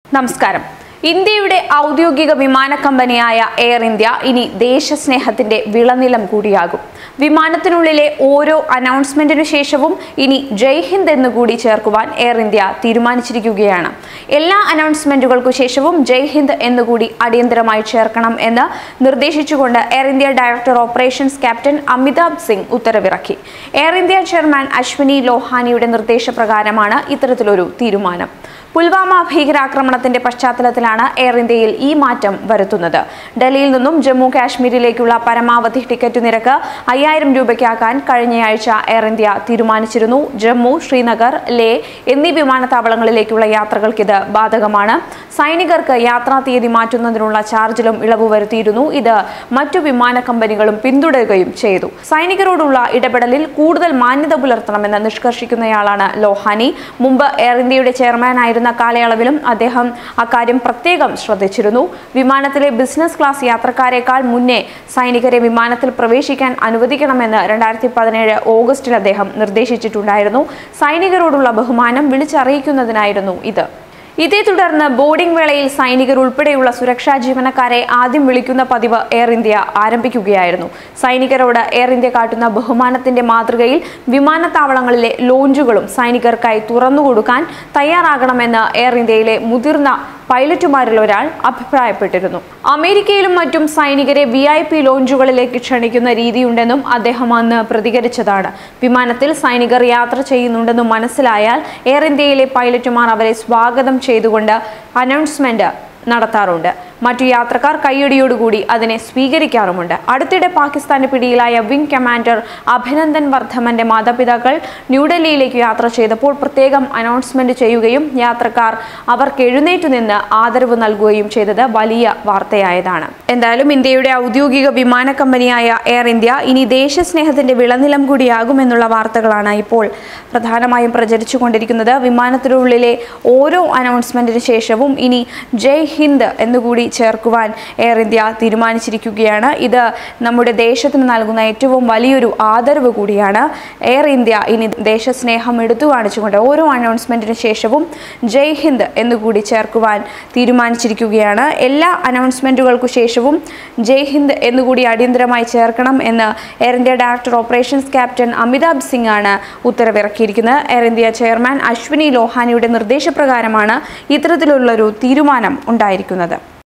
നമസ്കാരം. ഇന്ത്യയുടെ ഔദ്യോഗിക വിമാന കമ്പനിയായ എയർ ഇന്ത്യ ഇനി ദേശസ്നേഹത്തിന്റെ വിളനിലം കൂടിയാകും. വിമാനത്തിനുള്ളിലെ ഓരോ അനൗൺസ്മെന്റിനു ശേഷവും ഇനി ജയ് ഹിന്ദ് എന്നുകൂടി ചേർക്കുവാൻ എയർ ഇന്ത്യ തീരുമാനിച്ചിരിക്കുകയാണ്. എല്ലാ അനൗൺസ്മെന്റുകൾക്കു ശേഷവും ജയ് ഹിന്ദ് എന്നുകൂടി അടിയന്തരമായി ചേർക്കണം എന്ന് നിർദ്ദേശിച്ചുകൊണ്ട് Air India director operations captain Amitabh Singh ഉത്തരവിറക്കി. എയർ ഇന്ത്യ ചെയർമാൻ അശ്വിനി ലോഹാനിയുടെ നിർദ്ദേശപ്രകാരമാണ് ഇത്തരത്തിലൊരു തീരുമാനം. പുൽവാമ ഭീകരാക്രമണത്തിന്റെ പശ്ചാത്തലത്തിലാണ് എയർ ഇന്ത്യയിൽ ഈ മാറ്റം വരുത്തുന്നത്. ഡൽഹിയിൽ നിന്നും ജമ്മു കാശ്മീരിലേക്കുള്ള പരമാവധി ടിക്കറ്റ് നിരക്ക് 5000 രൂപയ്ക്കാക്കാൻ കഴിഞ്ഞയാഴ്ച എയർ ഇന്ത്യ തീരുമാനിച്ചിരുന്നു. ജമ്മു, ശ്രീനഗർ, ലേ എന്നീ വിമാനത്താവളങ്ങളിലേക്കുള്ള യാത്രകൾക്ക് ഇത് ബാധകമാണ്. സൈനികർക്ക് യാത്രാ തീയതി മാറ്റുന്നതിനുള്ള ചാർജിലും ഇളവ് വരുത്തിയിരുന്നു. ഇത് മറ്റു വിമാന കമ്പനികളും പിന്തുടരുകയും ചെയ്തു. സൈനികരോടുള്ള ഇടപെടലിൽ കൂടുതൽ മാന്യത പുലർത്തണമെന്ന് നിഷ്കർഷിക്കുന്നയാളാണ് ലോഹാനി. മുമ്പ് എയർ ഇന്ത്യയുടെ ചെയർമാനായിരുന്ന കാലയളവിലും അദ്ദേഹം അക്കാര്യം പ്രത്യേകം ശ്രദ്ധിച്ചിരുന്നു. വിമാനത്തിലെ ബിസിനസ് ക്ലാസ് യാത്രക്കാരെക്കാൾ മുന്നേ സൈനികരെ വിമാനത്തിൽ പ്രവേശിക്കാൻ അനുവദിക്കണമെന്ന് 2017 ഓഗസ്റ്റിൽ അദ്ദേഹം നിർദ്ദേശിച്ചിട്ടുണ്ടായിരുന്നു. സൈനികരോടുള്ള ബഹുമാനം വിളിച്ചറിയിക്കുന്നതിനായിരുന്നു ഇത്. ഇതേ തുടർന്ന് ബോർഡിംഗ് വേളയിൽ സൈനികർ ഉൾപ്പെടെയുള്ള സുരക്ഷാ ജീവനക്കാരെ ആദ്യം വിളിക്കുന്ന പതിവ് എയർ ഇന്ത്യ ആരംഭിക്കുകയായിരുന്നു. സൈനികരോട് എയർ ഇന്ത്യ കാട്ടുന്ന ബഹുമാനത്തിന്റെ മാതൃകയിൽ വിമാനത്താവളങ്ങളിലെ ലോഞ്ചുകളും സൈനികർക്കായി തുറന്നുകൊടുക്കാൻ തയ്യാറാകണമെന്ന് എയർ ഇന്ത്യയിലെ മുതിർന്ന പൈലറ്റുമാരിൽ ഒരാൾ അഭിപ്രായപ്പെട്ടിരുന്നു. അമേരിക്കയിലും മറ്റും സൈനികരെ VIP ലോഞ്ചുകളിലേക്ക് ക്ഷണിക്കുന്ന രീതിയുണ്ടെന്നും അദ്ദേഹം അന്ന് പ്രതികരിച്ചതാണ്. വിമാനത്തിൽ സൈനികർ യാത്ര ചെയ്യുന്നുണ്ടെന്നും മനസ്സിലായാൽ എയർ ഇന്ത്യയിലെ പൈലറ്റുമാർ അവരെ സ്വാഗതം ചെയ്തുകൊണ്ട് അനൗൺസ്മെന്റ് നടത്താറുണ്ട്. മറ്റു യാത്രക്കാർ കയ്യടിയോടുകൂടി അതിനെ സ്വീകരിക്കാറുമുണ്ട്. അടുത്തിടെ പാകിസ്ഥാന്റെ പിടിയിലായ വിംഗ് കമാൻഡർ അഭിനന്ദൻ വർദ്ധമന്റെ മാതാപിതാക്കൾ ന്യൂഡൽഹിയിലേക്ക് യാത്ര ചെയ്തപ്പോൾ പ്രത്യേകം അനൗൺസ്മെന്റ് ചെയ്യുകയും യാത്രക്കാർ അവർക്ക് എഴുന്നേറ്റു നിന്ന് ആദരവ് നൽകുകയും ചെയ്തത് വലിയ വാർത്തയായതാണ്. എന്തായാലും ഇന്ത്യയുടെ ഔദ്യോഗിക വിമാന കമ്പനിയായ എയർ ഇന്ത്യ ഇനി ദേശസ്നേഹത്തിന്റെ വിളനിലം കൂടിയാകുമെന്നുള്ള വാർത്തകളാണ് ഇപ്പോൾ പ്രധാനമായും പ്രചരിച്ചുകൊണ്ടിരിക്കുന്നത്. വിമാനത്തിനുള്ളിലെ ഓരോ അനൗൺസ്മെന്റിന് ശേഷവും ഇനി ജയ് ഹിന്ദ് എന്നുകൂടി ചേർക്കുവാൻ എയർ ഇന്ത്യ തീരുമാനിച്ചിരിക്കുകയാണ്. ഇത് നമ്മുടെ ദേശത്തിന് നൽകുന്ന ഏറ്റവും വലിയൊരു ആദരവ് കൂടിയാണ്. എയർ ഇന്ത്യ ഇനി ദേശസ്നേഹം എടുത്തു കാണിച്ചുകൊണ്ട് ഓരോ അനൗൺസ്മെന്റിന് ശേഷവും ജയ് ഹിന്ദ് എന്നുകൂടി ചേർക്കുവാൻ തീരുമാനിച്ചിരിക്കുകയാണ്. എല്ലാ അനൗൺസ്മെന്റുകൾക്കു ശേഷവും ജയ് ഹിന്ദ് എന്നുകൂടി അടിയന്തരമായി ചേർക്കണം എന്ന് Air India director operations captain Amitabh Singh ആണ് ഉത്തരവിറക്കിയിരിക്കുന്നത്. എയർ ഇന്ത്യ ചെയർമാൻ അശ്വിനി ലോഹാനിയുടെ നിർദ്ദേശപ്രകാരമാണ് ഇത്തരത്തിലുള്ളൊരു തീരുമാനം ഉണ്ടായിരിക്കുന്നത്.